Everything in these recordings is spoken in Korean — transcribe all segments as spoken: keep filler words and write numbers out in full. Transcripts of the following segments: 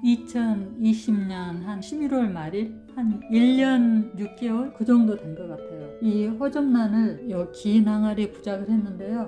이천이십 년 한 십일월 말일 한 일 년 육 개월 그 정도 된 것 같아요. 이 호접란을 요 긴 항아리에 부작을 했는데요.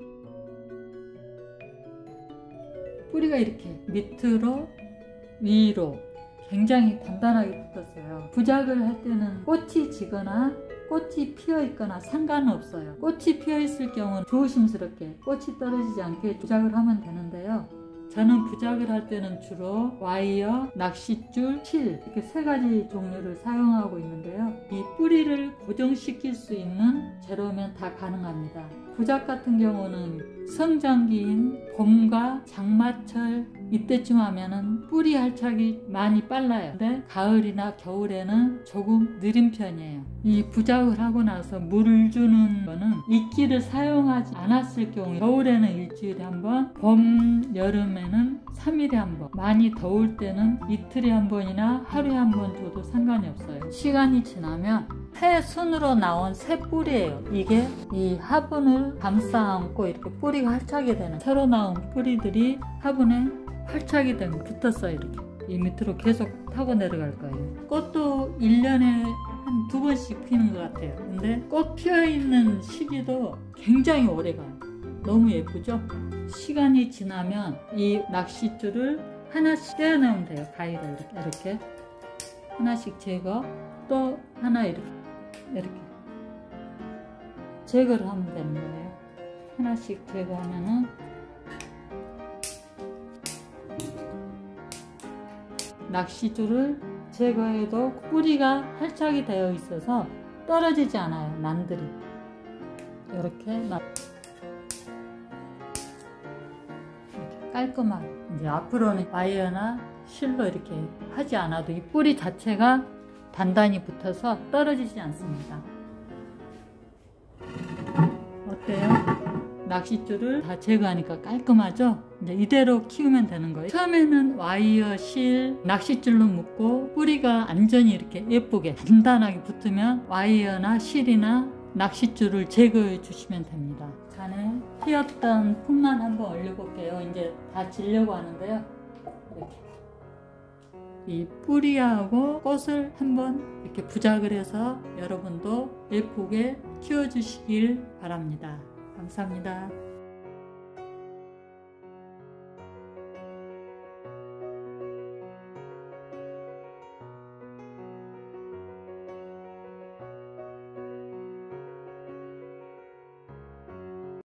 뿌리가 이렇게 밑으로 위로 굉장히 단단하게 붙었어요. 부작을 할 때는 꽃이 지거나 꽃이 피어 있거나 상관은 없어요. 꽃이 피어 있을 경우는 조심스럽게 꽃이 떨어지지 않게 부작을 하면 되는데요. 저는 부작을 할 때는 주로 와이어, 낚싯줄, 실 이렇게 세 가지 종류를 사용하고 있는데요. 이 뿌리를 고정시킬 수 있는 재료면 다 가능합니다. 부작 같은 경우는 성장기인 봄과 장마철 이때쯤 하면은 뿌리 활착이 많이 빨라요. 근데 가을이나 겨울에는 조금 느린 편이에요. 이 부작을 하고 나서 물을 주는 거는 이끼를 사용하지 않았을 경우 겨울에는 일주일에 한 번, 봄, 여름에는 삼 일에 한 번, 많이 더울 때는 이틀에 한 번이나 하루에 한 번 줘도 상관이 없어요. 시간이 지나면 새 순으로 나온 새 뿌리예요. 이게 이 화분을 감싸 안고 이렇게 뿌리가 활착이 되는 새로 나온 뿌리들이 화분에 활착이 되면 붙었어요. 이렇게 이 밑으로 계속 타고 내려갈 거예요. 꽃도 일 년에 한 두 번씩 피는 것 같아요. 근데 꽃 피어있는 시기도 굉장히 오래가요. 너무 예쁘죠? 시간이 지나면 이 낚싯줄을 하나씩 떼어내면 돼요. 가위로 이렇게, 이렇게 하나씩 제거, 또 하나 이렇게 이렇게 제거를 하면 되는 거예요. 하나씩 제거하면은 낚싯줄을 제거해도 뿌리가 활착이 되어 있어서 떨어지지 않아요. 난들이 이렇게, 이렇게 깔끔하게 이제 앞으로는 와이어나 실로 이렇게 하지 않아도 이 뿌리 자체가 단단히 붙어서 떨어지지 않습니다. 어때요? 낚싯줄을 다 제거하니까 깔끔하죠? 이제 이대로 키우면 되는 거예요. 처음에는 와이어, 실, 낚싯줄로 묶고 뿌리가 안전히 이렇게 예쁘게 단단하게 붙으면 와이어나 실이나 낚싯줄을 제거해 주시면 됩니다. 잔에 피었던 풀만 한번 올려볼게요. 이제 다 지려고 하는데요. 이렇게 이 뿌리하고 꽃을 한번 이렇게 부작을 해서 여러분도 예쁘게 키워주시길 바랍니다. 감사합니다.